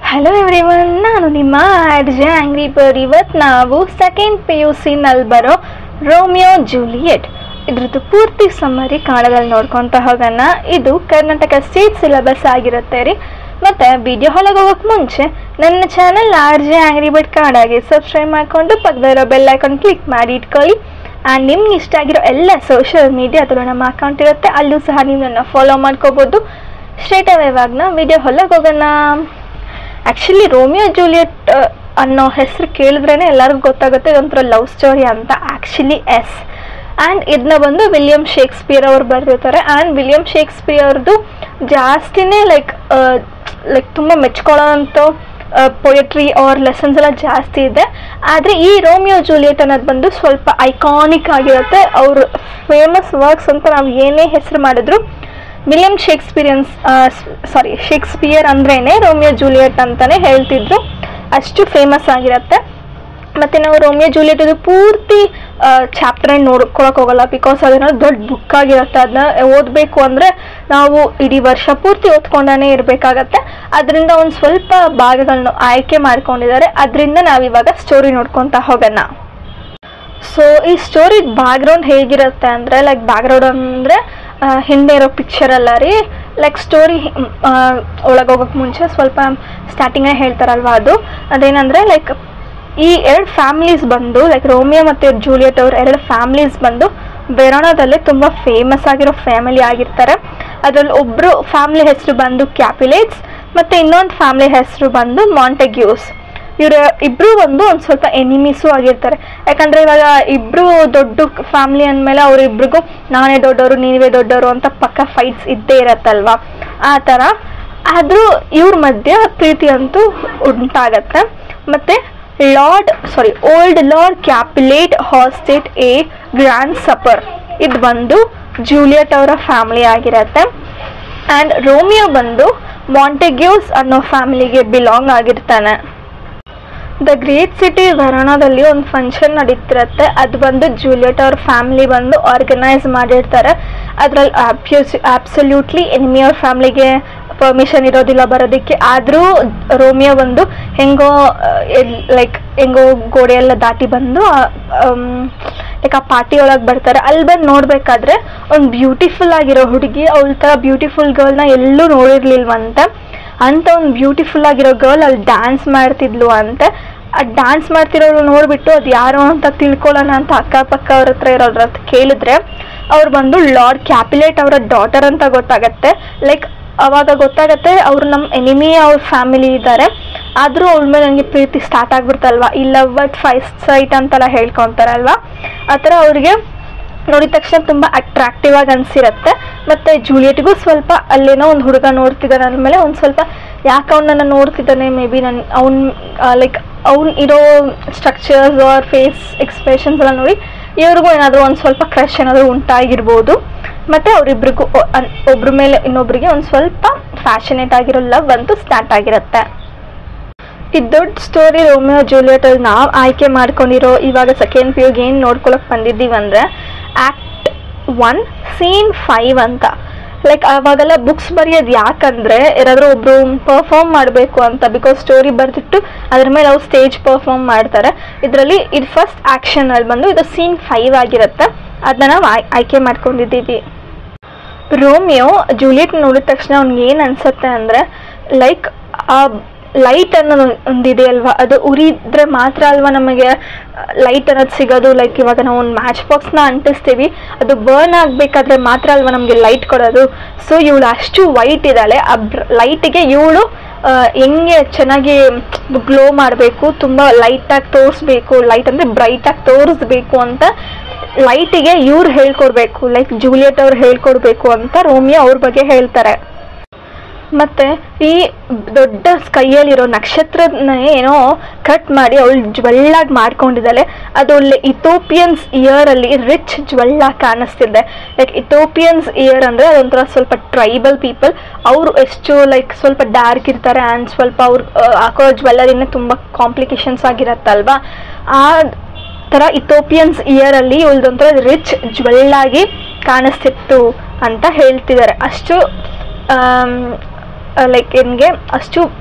Hello everyone, ನಾನು ನಿಮ್ಮ RJ angry bird. ಇವತ್ತು ನಾವು ಸೆಕೆಂಡ್ PUC ನಲ್ಲಿ ಬರೋ ರೋಮಿಯೋ ಜೂಲಿಯೆಟ್ ಇದ್ರದ್ದು ಪೂರ್ತಿ ಸಮ್ಮರಿ ಕನ್ನಡದಲ್ಲಿ ನೋಡ್ಕೊತಾ ಹೋಗೋಣ. ಇದು ಕರ್ನಾಟಕ ಸ್ಟೇಟ್ ಸಿಲೆಬಸ್ ಆಗಿರುತ್ತೆ ರೀ. ಮತ್ತು ವಿಡಿಯೋ ಹೊಲಗೆ ಹೋಗೋಕ್ಕೆ ಮುಂಚೆ ನನ್ನ ಚಾನಲ್ ಆರ್ಜೆ ಆಂಗ್ರಿ ಬರ್ಡ್ ಕನ್ನಡಗೆ ಸಬ್ಸ್ಕ್ರೈಬ್ ಮಾಡಿಕೊಂಡು ಪಕ್ಕದಲ್ಲಿರೋ ಬೆಲ್ ಐಕಾನ್ ಕ್ಲಿಕ್ ಮಾಡಿ ಇಟ್ಕೊಳ್ಳಿ. ಆ್ಯಂಡ್ ನಿಮ್ಗೆ ಇಷ್ಟ ಆಗಿರೋ ಎಲ್ಲ ಸೋಷಿಯಲ್ ಮೀಡಿಯಾದಲ್ಲೂ ನಮ್ಮ ಅಕೌಂಟ್ ಇರುತ್ತೆ, ಅಲ್ಲೂ ಸಹ ನೀವು ನನ್ನ ಫಾಲೋ ಮಾಡ್ಕೋಬೋದು. ಸ್ಟ್ರೇಟ್ ಅವೇ ಇವಾಗ ನಾವು ವಿಡಿಯೋ ಹೊಲಗೆ ಹೋಗೋಣ. ಆ್ಯಕ್ಚುಲಿ ರೋಮಿಯೋ ಜೂಲಿಯೆಟ್ ಅನ್ನೋ ಹೆಸರು ಕೇಳಿದ್ರೇ ಎಲ್ಲರಿಗೂ ಗೊತ್ತಾಗುತ್ತೆ ಇದೊಂಥರ ಲವ್ ಸ್ಟೋರಿ ಅಂತ. ಆ್ಯಕ್ಚುಲಿ ಆ್ಯಂಡ್ ಇದನ್ನ ಬಂದು ವಿಲಿಯಂ ಶೇಕ್ಸ್ಪಿಯರ್ ಅವ್ರು ಬರೆದಿರ್ತಾರೆ. ಆ್ಯಂಡ್ ವಿಲಿಯಂ ಶೇಕ್ಸ್ಪಿಯರ್ ಅವ್ರದ್ದು ಜಾಸ್ತಿನೇ ಲೈಕ್ ತುಂಬ ಮೆಚ್ಕೊಳ್ಳೋವಂಥ ಪೊಯೆಟ್ರಿ ಆರ್ ಲೆಸನ್ಸ್ ಎಲ್ಲ ಜಾಸ್ತಿ ಇದೆ. ಆದರೆ ಈ ರೋಮಿಯೋ ಜೂಲಿಯೆಟ್ ಅನ್ನೋದು ಬಂದು ಸ್ವಲ್ಪ ಐಕಾನಿಕ್ ಆಗಿರುತ್ತೆ. ಅವ್ರ ಫೇಮಸ್ ವರ್ಕ್ಸ್ ಅಂತ ನಾವು ಏನೇ ಹೆಸರು ಮಾಡಿದ್ರು ವಿಲಿಯಂ ಶೇಕ್ಸ್ಪಿಯರ್ ಅಂದ್ರೇ ರೋಮಿಯೋ ಜೂಲಿಯೆಟ್ ಅಂತಲೇ ಹೇಳ್ತಿದ್ರು, ಅಷ್ಟು ಫೇಮಸ್ ಆಗಿರುತ್ತೆ. ಮತ್ತು ನಾವು ರೋಮಿಯೋ ಜೂಲಿಯೆಟ್ ಇದು ಪೂರ್ತಿ ಚಾಪ್ಟರ್ ನೋಡ್ಕೊಳಕ್ಕೆ ಹೋಗಲ್ಲ, ಬಿಕಾಸ್ ಅದನ್ನ ದೊಡ್ಡ ಬುಕ್ ಆಗಿರುತ್ತೆ. ಅದನ್ನ ಓದಬೇಕು ಅಂದರೆ ನಾವು ಇಡೀ ವರ್ಷ ಪೂರ್ತಿ ಓದ್ಕೊಂಡೇ ಇರಬೇಕಾಗತ್ತೆ. ಅದರಿಂದ ಒಂದು ಸ್ವಲ್ಪ ಭಾಗಗಳನ್ನು ಆಯ್ಕೆ ಮಾಡ್ಕೊಂಡಿದ್ದಾರೆ. ಅದರಿಂದ ನಾವಿವಾಗ ಸ್ಟೋರಿ ನೋಡ್ಕೊತಾ ಹೋಗೋಣ. ಸೊ ಈ ಸ್ಟೋರಿ ಬ್ಯಾಕ್ಗ್ರೌಂಡ್ ಹೇಗಿರುತ್ತೆ ಅಂದರೆ ಬ್ಯಾಕ್ಗ್ರೌಂಡ್ ಅಂದರೆ ಹಿಂದೆ ಇರೋ ಪಿಕ್ಚರ್ ಅಲ್ಲ ರೀ. ಸ್ಟೋರಿ ಒಳಗೆ ಹೋಗೋಕ್ಕೆ ಮುಂಚೆ ಸ್ವಲ್ಪ ಸ್ಟಾರ್ಟಿಂಗೇ ಹೇಳ್ತಾರಲ್ವ, ಅದೇನಂದರೆ ಈ ಎರಡು ಫ್ಯಾಮಿಲೀಸ್ ಬಂದು ರೋಮಿಯೋ ಮತ್ತು ಜೂಲಿಯೆಟ್ ಅವ್ರ ಎರಡು ಫ್ಯಾಮಿಲೀಸ್ ಬಂದು ವೆರೋನಾದಲ್ಲಿ ತುಂಬ ಫೇಮಸ್ ಆಗಿರೋ ಫ್ಯಾಮಿಲಿ ಆಗಿರ್ತಾರೆ. ಅದರಲ್ಲಿ ಒಬ್ಬರು ಫ್ಯಾಮಿಲಿ ಹೆಸರು ಬಂದು ಕ್ಯಾಪ್ಯುಲೇಟ್ಸ್ ಮತ್ತು ಇನ್ನೊಂದು ಫ್ಯಾಮಿಲಿ ಹೆಸರು ಬಂದು ಮಾಂಟೆಗ್ಯೂಸ್. ಇವರು ಇಬ್ಬರು ಒಂದು ಸ್ವಲ್ಪ ಎನಿಮೀಸು ಆಗಿರ್ತಾರೆ. ಯಾಕಂದರೆ ಇವಾಗ ಇಬ್ಬರು ದೊಡ್ಡ ಫ್ಯಾಮಿಲಿ ಅಂದಮೇಲೆ ಅವರಿಬ್ರಿಗೂ ನಾನೇ ದೊಡ್ಡವರು ನೀವೇ ದೊಡ್ಡವರು ಅಂತ ಪಕ್ಕ ಫೈಟ್ಸ್ ಇದ್ದೇ ಇರತ್ತಲ್ವ, ಆ ಥರ. ಆದರೂ ಇವ್ರ ಮಧ್ಯೆ ಪ್ರೀತಿ ಅಂತೂ ಉಂಟಾಗತ್ತೆ. ಮತ್ತು old lord Capulet hosted a grand supper. ಇದು ಬಂದು ಜೂಲಿಯೆಟ್ ಅವರ ಫ್ಯಾಮಿಲಿ ಆಗಿರತ್ತೆ. ಆ್ಯಂಡ್ ರೋಮಿಯೋ ಬಂದು ಮಾಂಟೆಗ್ಯೂಸ್ ಅನ್ನೋ ಫ್ಯಾಮಿಲಿಗೆ ಬಿಲಾಂಗ್ ಆಗಿರ್ತಾನೆ. ದ ಗ್ರೇಟ್ ಸಿಟಿ ವೆರೋನಾದಲ್ಲಿ ಒಂದು ಫಂಕ್ಷನ್ ನಡೀತಿರತ್ತೆ. ಅದು ಬಂದು ಜೂಲಿಯೆಟ್ ಅವ್ರ ಫ್ಯಾಮಿಲಿ ಬಂದು ಆರ್ಗನೈಸ್ ಮಾಡಿರ್ತಾರೆ. ಅದರಲ್ಲಿ ಆಬ್ಸಲ್ಯೂಟ್ಲಿ ಎನಿಮಿ ಅವ್ರ ಫ್ಯಾಮಿಲಿಗೆ ಪರ್ಮಿಷನ್ ಇರೋದಿಲ್ಲ ಬರೋದಕ್ಕೆ. ಆದರೂ ರೋಮಿಯೋ ಬಂದು ಹೆಂಗೋ ಗೋಡೆ ಎಲ್ಲ ದಾಟಿ ಬಂದು ಆ ಪಾರ್ಟಿ ಒಳಗೆ ಬರ್ತಾರೆ. ಅಲ್ಲಿ ಬಂದು ನೋಡಬೇಕಾದ್ರೆ ಒಂದು ಬ್ಯೂಟಿಫುಲ್ ಆಗಿರೋ ಹುಡುಗಿ, ಅವಳ ಥರ ಬ್ಯೂಟಿಫುಲ್ ಗರ್ಲ್ನ ಎಲ್ಲೂ ನೋಡಿರ್ಲಿಲ್ವಂತೆ. ಅಂತ ಒಂದು ಬ್ಯೂಟಿಫುಲ್ ಆಗಿರೋ ಗರ್ಲ್ ಅಲ್ಲಿ ಡ್ಯಾನ್ಸ್ ಮಾಡ್ತಿದ್ಲು ಅಂತೆ. ಆ ಡ್ಯಾನ್ಸ್ ಮಾಡ್ತಿರೋರು ನೋಡಿಬಿಟ್ಟು ಅದು ಯಾರು ಅಂತ ತಿಳ್ಕೊಳ್ಳೋಣ ಅಂತ ಅಕ್ಕಪಕ್ಕ ಅವ್ರ ಹತ್ರ ಇರೋದ್ರ ಹತ್ರ ಕೇಳಿದ್ರೆ ಅವ್ರು ಬಂದು ಲಾರ್ಡ್ ಕ್ಯಾಪ್ಯುಲೇಟ್ ಅವರ ಡಾಟರ್ ಅಂತ ಗೊತ್ತಾಗತ್ತೆ. ಅವಾಗ ಗೊತ್ತಾಗತ್ತೆ ಅವರು ನಮ್ಮ ಎನಿಮಿ ಅವ್ರ ಫ್ಯಾಮಿಲಿ ಇದ್ದಾರೆ. ಆದರೂ ಅವಳ ಮೇಲೆ ನನಗೆ ಪ್ರೀತಿ ಸ್ಟಾರ್ಟ್ ಆಗಿಬಿಡ್ತಲ್ವ, ಈ ಲವ್ ಅಟ್ ಫಸ್ಟ್ ಸೈಟ್ ಅಂತೆಲ್ಲ ಹೇಳ್ಕೊತಾರಲ್ವ, ಆ ಥರ ಅವ್ರಿಗೆ ನೋಡಿದ ತಕ್ಷಣ ತುಂಬ ಅಟ್ರಾಕ್ಟಿವ್ ಆಗಿ ಅನಿಸಿರುತ್ತೆ. ಮತ್ತು ಜೂಲಿಯೆಟ್ಗೂ ಸ್ವಲ್ಪ ಅಲ್ಲೇನೋ ಒಂದು ಹುಡುಗ ನೋಡ್ತಿದ್ದಾನೆ ಅಂದಮೇಲೆ ಒಂದು ಸ್ವಲ್ಪ ಯಾಕೆ ಅವ್ನನ್ನು ನೋಡ್ತಿದ್ದಾನೆ, ಮೇ ಬಿ ಅವ್ನು ಇರೋ ಸ್ಟ್ರಕ್ಚರ್ಸ್ ಆರ್ ಫೇಸ್ ಎಕ್ಸ್ಪ್ರೆಷನ್ಸ್ ಎಲ್ಲ ನೋಡಿ ಇವ್ರಿಗೂ ಏನಾದರೂ ಒಂದು ಸ್ವಲ್ಪ ಕ್ರಶ್ ಏನಾದರೂ ಉಂಟಾಗಿರ್ಬೋದು. ಮತ್ತು ಅವರಿಬ್ರಿಗೂ ಒಬ್ರ ಮೇಲೆ ಇನ್ನೊಬ್ರಿಗೆ ಒಂದು ಸ್ವಲ್ಪ ಫ್ಯಾಷನೇಟ್ ಆಗಿರೋ ಲವ್ ಅಂತೂ ಸ್ಟಾರ್ಟ್ ಆಗಿರುತ್ತೆ. ಈ ದೊಡ್ಡ ಸ್ಟೋರಿ ರೋಮಿಯೋ ಜೂಲಿಯೆಟ್ ಅಲ್ಲಿ ನಾವು ಆಯ್ಕೆ ಮಾಡ್ಕೊಂಡಿರೋ ಇವಾಗ ಸೆಕೆಂಡ್ PUಗೆ ಏನು ನೋಡ್ಕೊಳಕ್ಕೆ ಬಂದಿದ್ದೀವಿ ಅಂದರೆ ಆ್ಯಕ್ಟ್ 1 Scene 5 ಅಂತ. ಅವಾಗೆಲ್ಲ ಬುಕ್ಸ್ ಬರೆಯೋದು ಯಾಕಂದರೆ ಯಾರಾದರೂ ಒಬ್ಬರು ಪರ್ಫಾರ್ಮ್ ಮಾಡಬೇಕು ಅಂತ, ಬಿಕಾಸ್ ಸ್ಟೋರಿ ಬರೆದಿಟ್ಟು ಅದ್ರ ಮೇಲೆ ಅವ್ರು ಸ್ಟೇಜ್ ಪರ್ಫಾರ್ಮ್ ಮಾಡ್ತಾರೆ. ಇದರಲ್ಲಿ ಇದು ಫಸ್ಟ್ ಆ್ಯಕ್ಷನಲ್ಲಿ ಬಂದು ಇದು Scene 5 ಆಗಿರುತ್ತೆ. ಅದನ್ನ ನಾವು ಆಯ್ಕೆ ಮಾಡ್ಕೊಂಡಿದ್ದೀವಿ. ರೋಮಿಯೋ ಜೂಲಿಯೆಟ್ ನೋಡಿದ ತಕ್ಷಣ ಅವ್ನಿಗೆ ಏನು ಅನಿಸುತ್ತೆ ಅಂದರೆ ಆ ಲೈಟ್ ಅನ್ನೋದು ಒಂದಿದೆ ಅಲ್ವಾ, ಅದು ಉರಿದ್ರೆ ಮಾತ್ರ ಅಲ್ವಾ ನಮಗೆ ಲೈಟ್ ಅನ್ನೋದು ಸಿಗೋದು. ಇವಾಗ ನಾವು ಒಂದು ಮ್ಯಾಚ್ ಬಾಕ್ಸ್ನ ಅಂಟಿಸ್ತೀವಿ, ಅದು ಬರ್ನ್ ಆಗಬೇಕಾದ್ರೆ ಮಾತ್ರ ಅಲ್ವಾ ನಮಗೆ ಲೈಟ್ ಕೊಡೋದು. ಸೊ ಇವಳು ಅಷ್ಟು ವೈಟ್ ಇದ್ದಾಳೆ. ಆ ಲೈಟಿಗೆ ಇವಳು ಹೆಂಗೆ ಚೆನ್ನಾಗಿ ಗ್ಲೋ ಮಾಡಬೇಕು, ತುಂಬ ಲೈಟಾಗಿ ತೋರಿಸ್ಬೇಕು, ಲೈಟ್ ಅಂದರೆ ಬ್ರೈಟಾಗಿ ತೋರಿಸ್ಬೇಕು ಅಂತ ಲೈಟಿಗೆ ಇವ್ರು ಹೇಳ್ಕೊಡ್ಬೇಕು, ಜೂಲಿಯೆಟ್ ಅವ್ರು ಹೇಳ್ಕೊಡ್ಬೇಕು ಅಂತ ರೋಮಿಯೋ ಅವ್ರ ಬಗ್ಗೆ ಹೇಳ್ತಾರೆ. ಮತ್ತು ಈ ದೊಡ್ಡ ಸ್ಕೈಯಲ್ಲಿರೋ ನಕ್ಷತ್ರನ ಏನೋ ಕಟ್ ಮಾಡಿ ಅವಳು ಜ್ವಲ್ಲಾಗಿ ಮಾಡ್ಕೊಂಡಿದ್ದಾಳೆ. ಅದು ಇಥೋಪಿಯನ್ಸ್ ಇಯರಲ್ಲಿ ರಿಚ್ ಜ್ವಲ್ಲಾಗಿ ಕಾಣಿಸ್ತಿದೆ. ಇಥೋಪಿಯನ್ಸ್ ಇಯರ್ ಅಂದರೆ ಅದೊಂಥರ ಸ್ವಲ್ಪ ಟ್ರೈಬಲ್ ಪೀಪಲ್. ಅವರು ಎಷ್ಟು ಸ್ವಲ್ಪ ಡಾರ್ಕ್ ಇರ್ತಾರೆ ಆ್ಯಂಡ್ ಸ್ವಲ್ಪ ಅವ್ರು ಹಾಕೋ ಜ್ವಲ್ಲರಿನೇ ತುಂಬ ಕಾಂಪ್ಲಿಕೇಶನ್ಸ್ ಆಗಿರತ್ತಲ್ವ, ಆ ಥರ ಇಥೋಪಿಯನ್ಸ್ ಇಯರಲ್ಲಿ ಇವಳದೊಂಥರ ರಿಚ್ ಜ್ವಲ್ಲಾಗಿ ಕಾಣಿಸ್ತಿತ್ತು ಅಂತ ಹೇಳ್ತಿದ್ದಾರೆ. ಅಷ್ಟು ಲೈಕ್ ನಿಮಗೆ ಅಷ್ಟು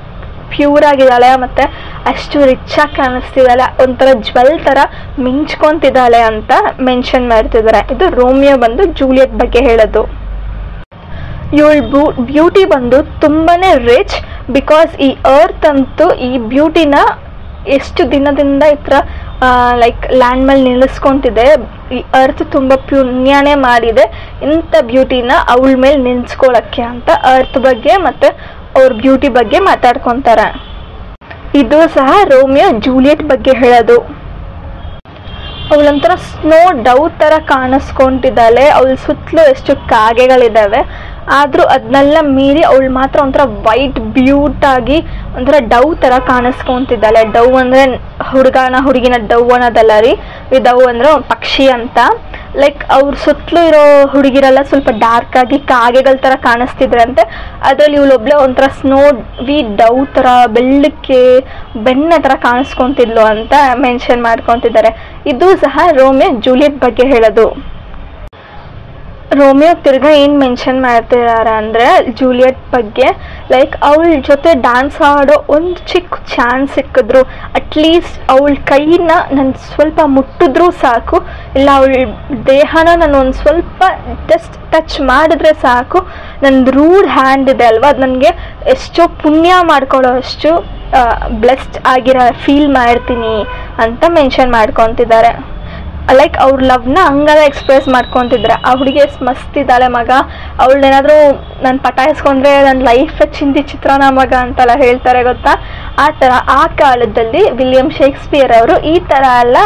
ಪ್ಯೂರ್ ಆಗಿದ್ದಾಳೆ ಮತ್ತು ಅಷ್ಟು ರಿಚಾಗಿ ಕಾಣಿಸ್ತಿದ್ದಾಳೆ, ಒಂಥರ ಜ್ವಲ್ ಥರ ಮಿಂಚ್ಕೊತಿದ್ದಾಳೆ ಅಂತ ಮೆನ್ಷನ್ ಮಾಡ್ತಿದ್ದಾರೆ. ಇದು ರೋಮಿಯೋ ಬಂದು ಜೂಲಿಯಟ್ ಬಗ್ಗೆ ಹೇಳೋದು. ಇವಳು ಬ್ಯೂಟಿ ಬಂದು ತುಂಬಾ ರಿಚ್, ಬಿಕಾಸ್ ಈ ಅರ್ತ್ ಅಂತೂ ಈ ಬ್ಯೂಟಿನ ಎಷ್ಟು ದಿನದಿಂದ ಈ ಥರ ಲೈಕ್ ಲ್ಯಾಂಡ್ ಮೇಲೆ ನಿಲ್ಲಿಸ್ಕೊತಿದೆ. ಈ ಅರ್ತ್ ತುಂಬ ಪುಣ್ಯನೇ ಮಾಡಿದೆ ಇಂಥ ಬ್ಯೂಟಿನ ಅವಳ ಮೇಲೆ ನಿಲ್ಸ್ಕೊಳ್ಳೋಕ್ಕೆ ಅಂತ ಅರ್ತ್ ಬಗ್ಗೆ ಮತ್ತು ಅವ್ರ ಬ್ಯೂಟಿ ಬಗ್ಗೆ ಮಾತಾಡ್ಕೊತಾರೆ. ಇದು ಸಹ ರೋಮಿಯೋ ಜೂಲಿಯಟ್ ಬಗ್ಗೆ ಹೇಳೋದು. ಅವಳೊಂಥರ ಸ್ನೋ ಡವ್ ಥರ ಕಾಣಿಸ್ಕೊಂಡಿದ್ದಾಳೆ, ಅವಳ ಸುತ್ತಲೂ ಎಷ್ಟು ಕಾಗೆಗಳಿದ್ದಾವೆ, ಆದರೂ ಅದನ್ನೆಲ್ಲ ಮೀರಿ ಅವಳು ಮಾತ್ರ ಒಂಥರ ವೈಟ್ ಬ್ಯೂಟಾಗಿ ಒಂಥರ ಡವ್ ಥರ ಕಾಣಿಸ್ಕೊತಿದ್ದಾಳೆ. ಡವ್ ಅಂದರೆ ಹುಡುಗಿನ ಡವ್ ಅನ್ನೋದಲ್ಲ ರೀ, ಈ ಡವ್ ಅಂದರೆ ಪಕ್ಷಿ ಅಂತ. ಲೈಕ್ ಅವ್ರ ಸುತ್ತಲೂ ಇರೋ ಹುಡುಗಿರೆಲ್ಲ ಸ್ವಲ್ಪ ಡಾರ್ಕ್ ಆಗಿ ಕಾಗೆಗಳ ಥರ ಕಾಣಿಸ್ತಿದ್ರಂತೆ, ಅದರಲ್ಲಿ ಇವಳೊಬ್ಳೆ ಒಂಥರ ಸ್ನೋ ಡವ್ ಥರ ಬೆಳ್ಳಕ್ಕೆ ಬೆಣ್ಣೆ ಥರ ಕಾಣಿಸ್ಕೊತಿದ್ಲು ಅಂತ ಮೆನ್ಷನ್ ಮಾಡ್ಕೊತಿದ್ದಾರೆ. ಇದು ಸಹ ರೋಮಿಯೋ ಜೂಲಿಯಟ್ ಬಗ್ಗೆ ಹೇಳೋದು. ರೋಮಿಯೋ ತಿರ್ಗಾ ಏನು ಮೆನ್ಷನ್ ಮಾಡ್ತಿದ್ದಾರೆ ಅಂದರೆ ಜೂಲಿಯಟ್ ಬಗ್ಗೆ, ಲೈಕ್ ಅವಳ ಜೊತೆ ಡ್ಯಾನ್ಸ್ ಆಡೋ ಒಂದು ಚಿಕ್ಕ ಚಾನ್ಸ್ ಸಿಕ್ಕಿದ್ರು, ಅಟ್ಲೀಸ್ಟ್ ಅವಳ ಕೈನ ನಾನು ಸ್ವಲ್ಪ ಮುಟ್ಟಿದ್ರೂ ಸಾಕು, ಇಲ್ಲ ಅವಳ ದೇಹನ ನಾನು ಒಂದು ಸ್ವಲ್ಪ ಜಸ್ಟ್ ಟಚ್ ಮಾಡಿದ್ರೆ ಸಾಕು, ನನ್ನ ರೂಡ್ ಹ್ಯಾಂಡ್ ಇದೆ ಅಲ್ವಾ, ಅದು ನನಗೆ ಎಷ್ಟೋ ಪುಣ್ಯ ಮಾಡ್ಕೊಳ್ಳೋ ಅಷ್ಟು ಬ್ಲೆಸ್ಡ್ ಆಗಿರೋ ಫೀಲ್ ಮಾಡ್ತೀನಿ ಅಂತ ಮೆನ್ಷನ್ ಮಾಡ್ಕೊತಿದ್ದಾರೆ. ಲೈಕ್ ಅವ್ರ ಲವ್ನ ಹಂಗೆಲ್ಲ ಎಕ್ಸ್ಪ್ರೆಸ್ ಮಾಡ್ಕೊತಿದ್ರೆ, ಆ ಹುಡುಗಿ ಎಷ್ಟು ಮಸ್ತ್ ಇದ್ದಾಳೆ ಮಗ, ಅವಳನ್ನೇನಾದರೂ ನಾನು ಪಟಾಯಿಸ್ಕೊಂಡ್ರೆ ನನ್ನ ಲೈಫ್ ಚಿಂದಿ ಚಿತ್ರಾನ ಮಗ ಅಂತೆಲ್ಲ ಹೇಳ್ತಾರೆ ಗೊತ್ತಾ, ಆ ಥರ ಆ ಕಾಲದಲ್ಲಿ ವಿಲಿಯಂ ಶೇಕ್ಸ್ಪಿಯರ್ ಅವರು ಈ ಥರ ಎಲ್ಲ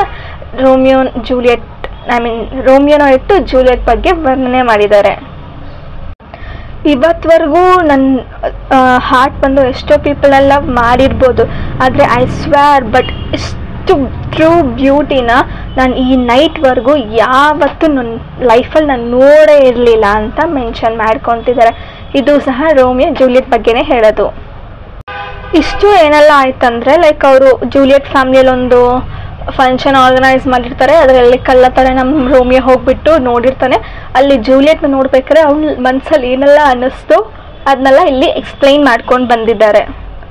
ರೋಮಿಯೋನ ಇಟ್ಟು ಜೂಲಿಯಟ್ ಬಗ್ಗೆ ವರ್ಣನೆ ಮಾಡಿದ್ದಾರೆ. ಇವತ್ತವರೆಗೂ ನನ್ನ ಹಾರ್ಟ್ ಬಂದು ಎಷ್ಟೋ ಪೀಪಲ್ ಎಲ್ಲ ಮಾಡಿರ್ಬೋದು, ಆದರೆ ಐ ಸ್ವೇರ್ ಬಟ್ ಟ್ರೂ ಬ್ಯೂಟಿನ ನಾನು ಈ ನೈಟ್ವರೆಗೂ ಯಾವತ್ತೂ ನನ್ನ ಲೈಫಲ್ಲಿ ನಾನು ನೋಡೇ ಇರಲಿಲ್ಲ ಅಂತ ಮೆನ್ಷನ್ ಮಾಡ್ಕೊತಿದ್ದಾರೆ. ಇದು ಸಹ ರೋಮಿಯೋ ಜೂಲಿಯಟ್ ಬಗ್ಗೆನೇ ಹೇಳೋದು. ಇಷ್ಟು ಏನೆಲ್ಲ ಆಯ್ತಂದರೆ ಲೈಕ್ ಅವರು ಜೂಲಿಯಟ್ ಫ್ಯಾಮಿಲಿಯಲ್ಲಿ ಒಂದು ಫಂಕ್ಷನ್ ಆರ್ಗನೈಸ್ ಮಾಡಿರ್ತಾರೆ, ಅದರಲ್ಲಿ ಕಳ್ಳತಡೆ ನಮ್ಮ ರೋಮಿಯೋ ಹೋಗ್ಬಿಟ್ಟು ನೋಡಿರ್ತಾನೆ, ಅಲ್ಲಿ ಜೂಲಿಯಟ್ನ ನೋಡ್ಬೇಕಾದ್ರೆ ಅವ್ನ ಮನಸ್ಸಲ್ಲಿ ಏನೆಲ್ಲ ಅನ್ನಿಸ್ತು ಅದನ್ನೆಲ್ಲ ಇಲ್ಲಿ ಎಕ್ಸ್ಪ್ಲೈನ್ ಮಾಡ್ಕೊಂಡು ಬಂದಿದ್ದಾರೆ.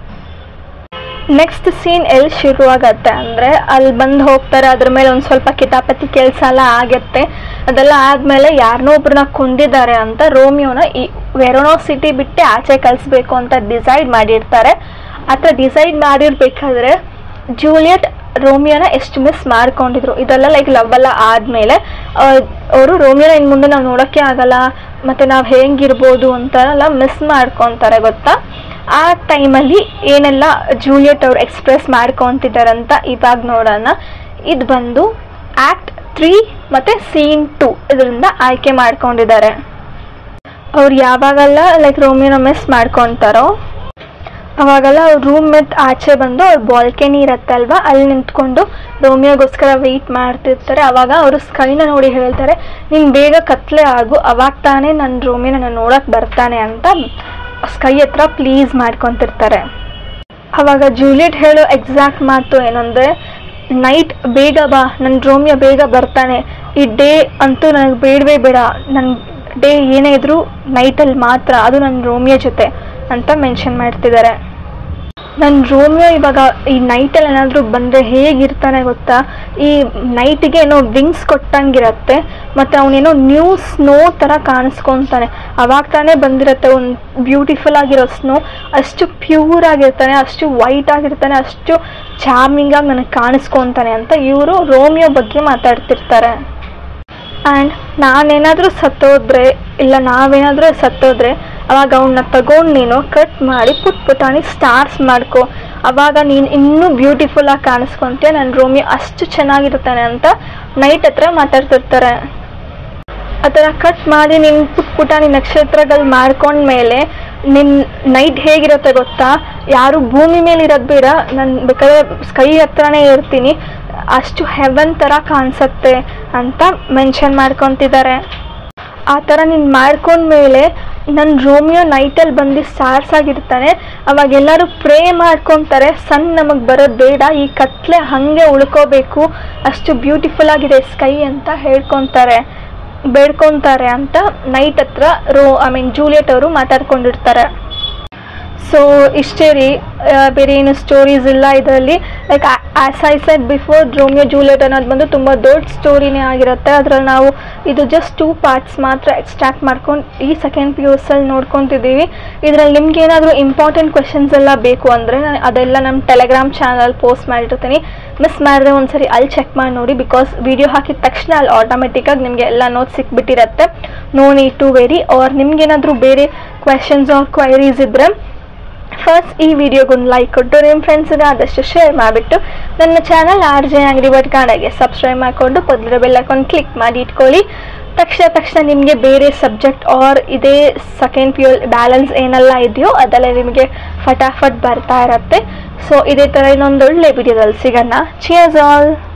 ನೆಕ್ಸ್ಟ್ ಸೀನ್ ಎಲ್ಲಿ ಶುರುವಾಗತ್ತೆ ಅಂದರೆ ಅಲ್ಲಿ ಬಂದು ಹೋಗ್ತಾರೆ, ಅದ್ರ ಮೇಲೆ ಒಂದು ಸ್ವಲ್ಪ ಕಿತಾಪತಿ ಕೆಲಸ ಎಲ್ಲ ಆಗತ್ತೆ. ಅದೆಲ್ಲ ಆದಮೇಲೆ ಯಾರನ್ನೋ ಒಬ್ರನ್ನ ಕೊಂದಿದ್ದಾರೆ ಅಂತ ರೋಮಿಯೋನ ಈ ವೆರೋನೋ ಸಿಟಿ ಬಿಟ್ಟು ಆಚೆ ಕಳಿಸ್ಬೇಕು ಅಂತ ಡಿಸೈಡ್ ಮಾಡಿರ್ತಾರೆ. ಆ ಥರ ಡಿಸೈಡ್ ಮಾಡಿರ್ಬೇಕಾದ್ರೆ ಜೂಲಿಯಟ್ ರೋಮಿಯೋನ ಎಷ್ಟು ಮಿಸ್ ಮಾಡ್ಕೊಂಡಿದ್ರು. ಇದೆಲ್ಲ ಲೈಕ್ ಲವ್ ಎಲ್ಲ ಆದಮೇಲೆ ಅವರು ರೋಮಿಯೋನ ಇನ್ನು ಮುಂದೆ ನಾವು ನೋಡೋಕ್ಕೆ ಆಗಲ್ಲ ಮತ್ತು ನಾವು ಹೆಂಗಿರ್ಬೋದು ಅಂತೆಲ್ಲ ಮಿಸ್ ಮಾಡ್ಕೊತಾರೆ ಗೊತ್ತಾ. ಆ ಟೈಮಲ್ಲಿ ಏನೆಲ್ಲ ಜೂಲಿಯಟ್ ಅವ್ರು ಎಕ್ಸ್ಪ್ರೆಸ್ ಮಾಡ್ಕೊತಿದ್ದಾರಂತ ಇವಾಗ ನೋಡೋಣ. ಇದು ಬಂದು ಆ್ಯಕ್ಟ್ 3 ಮತ್ತು ಸೀನ್ 2 ಇದರಿಂದ ಆಯ್ಕೆ ಮಾಡ್ಕೊಂಡಿದ್ದಾರೆ. ಅವ್ರು ಯಾವಾಗೆಲ್ಲ ಲೈಕ್ ರೋಮಿಯೋನ ಮಿಸ್ ಮಾಡ್ಕೊತಾರೋ ಅವಾಗೆಲ್ಲ ಅವ್ರ ರೂಮ್ ಮೆತ್ ಆಚೆ ಬಂದು ಅವ್ರ ಬಾಲ್ಕನಿ ಇರತ್ತಲ್ವ, ಅಲ್ಲಿ ನಿಂತ್ಕೊಂಡು ರೋಮಿಯೋಗೋಸ್ಕರ ವೆಯ್ಟ್ ಮಾಡ್ತಿರ್ತಾರೆ. ಅವಾಗ ಅವರು ಸ್ಕೈನ ನೋಡಿ ಹೇಳ್ತಾರೆ, ನೀನು ಬೇಗ ಕತ್ಲೆ ಆಗು, ಅವಾಗ ತಾನೇ ನನ್ನ ರೋಮಿಯೋನ ನೋಡೋಕ್ಕೆ ಬರ್ತಾನೆ ಅಂತ ಸ್ಕೈ ಹತ್ರ ಪ್ಲೀಸ್ ಮಾಡ್ಕೊತಿರ್ತಾರೆ. ಆವಾಗ ಜೂಲಿಯಟ್ ಹೇಳೋ ಎಕ್ಸಾಕ್ಟ್ ಮಾತು ಏನಂದರೆ, ನೈಟ್ ಬೇಗ ಬಾ, ನನ್ನ ರೋಮಿಯೋ ಬೇಗ ಬರ್ತಾನೆ, ಈ ಡೇ ಅಂತೂ ನನಗೆ ಬೇಡವೇ ಬೇಡ, ನನ್ನ ಡೇ ಏನೇ ಇದ್ರೂ ನೈಟಲ್ಲಿ ಮಾತ್ರ, ಅದು ನನ್ನ ರೋಮಿಯೋ ಜೊತೆ ಅಂತ ಮೆನ್ಷನ್ ಮಾಡ್ತಿದ್ದಾರೆ. ನನ್ನ ರೋಮಿಯೋ ಇವಾಗ ಈ ನೈಟಲ್ಲಿ ಏನಾದರೂ ಬಂದರೆ ಹೇಗಿರ್ತಾನೆ ಗೊತ್ತಾ, ಈ ನೈಟಿಗೆ ಏನೋ ವಿಂಗ್ಸ್ ಕೊಟ್ಟಂಗಿರತ್ತೆ ಮತ್ತು ಅವನೇನೋ ನ್ಯೂ ಸ್ನೋ ಥರ ಕಾಣಿಸ್ಕೊತಾನೆ. ಅವಾಗ ತಾನೇ ಬಂದಿರತ್ತೆ ಒಂದು ಬ್ಯೂಟಿಫುಲ್ ಆಗಿರೋ ಸ್ನೋ, ಅಷ್ಟು ಪ್ಯೂರ್ ಆಗಿರ್ತಾನೆ, ಅಷ್ಟು ವೈಟ್ ಆಗಿರ್ತಾನೆ, ಅಷ್ಟು ಚಾರ್ಮಿಂಗಾಗಿ ನನಗೆ ಕಾಣಿಸ್ಕೊತಾನೆ ಅಂತ ಇವರು ರೋಮಿಯೋ ಬಗ್ಗೆ ಮಾತಾಡ್ತಿರ್ತಾರೆ. ಆ್ಯಂಡ್ ನಾನೇನಾದರೂ ಸತ್ತೋದ್ರೆ ಇಲ್ಲ ನಾವೇನಾದರೂ ಸತ್ತೋದ್ರೆ ಅವಾಗ ಅವನ್ನ ತಗೊಂಡು ನೀನು ಕಟ್ ಮಾಡಿ ಪುಟಾಣಿ ಸ್ಟಾರ್ಸ್ ಮಾಡ್ಕೊ, ಅವಾಗ ನೀನು ಇನ್ನೂ ಬ್ಯೂಟಿಫುಲ್ಲಾಗಿ ಕಾಣಿಸ್ಕೊತೀಯ, ನನ್ನ ರೋಮಿಯೋ ಅಷ್ಟು ಚೆನ್ನಾಗಿರ್ತಾನೆ ಅಂತ ನೈಟ್ ಹತ್ರ ಮಾತಾಡ್ತಿರ್ತಾರೆ. ಆ ಥರ ಕಟ್ ಮಾಡಿ ನೀನು ಪುಟಾಣಿ ನಕ್ಷತ್ರಗಳು ಮಾಡ್ಕೊಂಡ್ಮೇಲೆ ನಿನ್ನ ನೈಟ್ ಹೇಗಿರುತ್ತೆ ಗೊತ್ತಾ, ಯಾರು ಭೂಮಿ ಮೇಲೆ ಇರೋದು ಬೇಡ, ನಾನು ಬೇಕಾದ್ರೆ ಸ್ಕೈ ಹತ್ರನೇ ಇರ್ತೀನಿ, ಅಷ್ಟು ಹೆವನ್ ಥರ ಕಾಣಿಸುತ್ತೆ ಅಂತ ಮೆನ್ಷನ್ ಮಾಡ್ಕೊತಿದ್ದಾರೆ. ಆ ಥರ ನೀನು ಮಾಡ್ಕೊಂಡ್ಮೇಲೆ ನನ್ನ ರೋಮಿಯೋ ನೈಟಲ್ಲಿ ಬಂದು ಸ್ಟಾರ್ಸ್ ಆಗಿರ್ತಾನೆ, ಅವಾಗೆಲ್ಲರೂ ಪ್ರೇ ಮಾಡ್ಕೊತಾರೆ, ಸನ್ ನಮಗೆ ಬರೋದು ಬೇಡ, ಈ ಕತ್ಲೆ ಹಾಗೆ ಉಳ್ಕೋಬೇಕು, ಅಷ್ಟು ಬ್ಯೂಟಿಫುಲ್ ಆಗಿದೆ ಸ್ಕೈ ಅಂತ ಬೇಡ್ಕೊತಾರೆ ಅಂತ ನೈಟ್ ಹತ್ರ ಜೂಲಿಯಟ್ ಅವರು ಮಾತಾಡ್ಕೊಂಡಿರ್ತಾರೆ. ಸೊ ಇಷ್ಟೇ ರೀ, ಬೇರೆ ಏನು ಸ್ಟೋರೀಸ್ ಇಲ್ಲ ಇದರಲ್ಲಿ. Like as I said before, Romeo Juliet ಅನ್ನೋದು ಬಂದು ತುಂಬ ದೊಡ್ಡ ಸ್ಟೋರಿನೇ ಆಗಿರುತ್ತೆ. ಅದರಲ್ಲಿ ನಾವು ಇದು ಜಸ್ಟ್ 2 ಪಾರ್ಟ್ಸ್ ಮಾತ್ರ ಎಕ್ಸ್ಟ್ರಾಕ್ಟ್ ಮಾಡ್ಕೊಂಡು ಈ ಸೆಕೆಂಡ್ PUS ಅಲ್ಲಿ ನೋಡ್ಕೊತಿದ್ದೀವಿ. ಇದರಲ್ಲಿ ನಿಮ್ಗೆ ಏನಾದರೂ ಇಂಪಾರ್ಟೆಂಟ್ ಕ್ವೆಶನ್ಸ್ ಎಲ್ಲ ಬೇಕು ಅಂದರೆ ನಾನು ಅದೆಲ್ಲ ನಮ್ಮ ಟೆಲಿಗ್ರಾಮ್ ಚಾನಲ್ ಪೋಸ್ಟ್ ಮಾಡಿರ್ತೀನಿ. ಮಿಸ್ ಮಾಡಿದ್ರೆ ಒಂದ್ಸರಿ ಅಲ್ಲಿ ಚೆಕ್ ಮಾಡಿ ನೋಡಿ, ಬಿಕಾಸ್ ವಿಡಿಯೋ ಹಾಕಿದ ತಕ್ಷಣ ಅಲ್ಲಿ ಆಟೋಮೆಟಿಕ್ಕಾಗಿ ನಿಮಗೆ ಎಲ್ಲ ನೋಟ್ಸ್ ಸಿಕ್ಬಿಟ್ಟಿರುತ್ತೆ. No need to worry. Or ನಿಮ್ಗೇನಾದರೂ ಬೇರೆ ಕ್ವೆಶನ್ಸ್ ಆರ್ ಕ್ವೈರೀಸ್ ಇದ್ದರೆ ಫಸ್ಟ್ ಈ ವಿಡಿಯೋಗೊಂದು ಲೈಕ್ ಕೊಟ್ಟು ನಿಮ್ಮ ಫ್ರೆಂಡ್ಸ್ಗೆ ಆದಷ್ಟು ಶೇರ್ ಮಾಡಿಬಿಟ್ಟು ನನ್ನ ಚಾನಲ್ RJ ಅಂಗಡಿ ಬಟ್ ಕನ್ನಡಗೆ ಸಬ್ಸ್ಕ್ರೈಬ್ ಮಾಡಿಕೊಂಡು ಪಕ್ಕದ ಬೆಲ್ ಐಕಾನ್ ಕ್ಲಿಕ್ ಮಾಡಿ ಇಟ್ಕೊಳ್ಳಿ. ತಕ್ಷಣ ನಿಮಗೆ ಬೇರೆ ಸಬ್ಜೆಕ್ಟ್ ಆರ್ ಇದೇ ಸೆಕೆಂಡ್ PU ಬ್ಯಾಲೆನ್ಸ್ ಏನೆಲ್ಲ ಇದೆಯೋ ಅದೆಲ್ಲ ನಿಮಗೆ ಫಟಾಫಟ್ ಬರ್ತಾ ಇರುತ್ತೆ. ಸೊ ಇದೇ ಥರ ಇನ್ನೊಂದು ಒಳ್ಳೆ ವಿಡಿಯೋದಲ್ಲಿ ಸಿಗೋಣ. Cheers all.